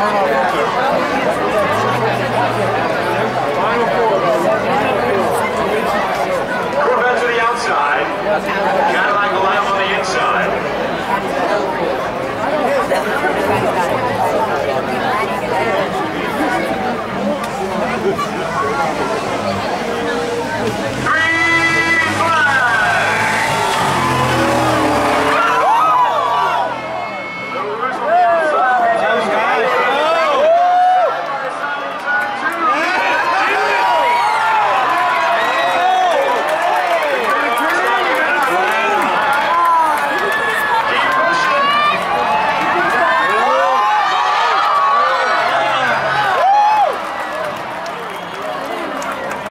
Corvette to the outside. Cadillac alive on the inside. Three